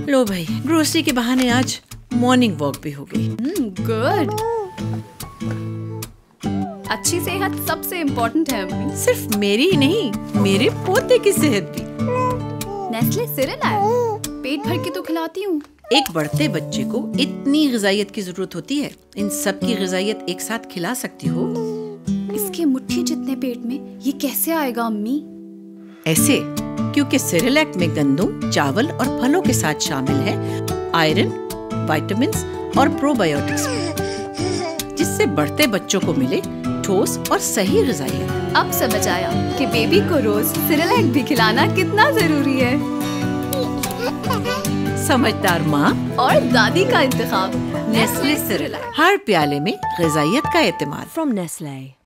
लो भाई, ग्रोसरी के बहाने आज मॉर्निंग वॉक भी हो गई। गुड। अच्छी सेहत सबसे इम्पोर्टेंट है अम्मी। सिर्फ मेरी ही नहीं, मेरे पोते की सेहत भी। नेस्ले सिरेलैक पेट भर के तो खिलाती हूँ। एक बढ़ते बच्चे को इतनी ग़िज़ाइयत की जरूरत होती है, इन सब की ग़िज़ाइयत एक साथ खिला सकती हो? इसके मुट्ठी जितने पेट में ये कैसे आएगा अम्मी? ऐसे, क्योंकि सेरेलैक में गंदम, चावल और फलों के साथ शामिल है आयरन, विटामिन्स और प्रोबायोटिक्स, जिससे बढ़ते बच्चों को मिले ठोस और सही ग़िज़ाइयत। अब समझ आया कि बेबी को रोज सेरेलैक भी खिलाना कितना जरूरी है। समझदार माँ और दादी का इंतखाब नेस्ले सेरेलैक। हर प्याले में ग़िज़ाइयत का एतमाद। From Nestle.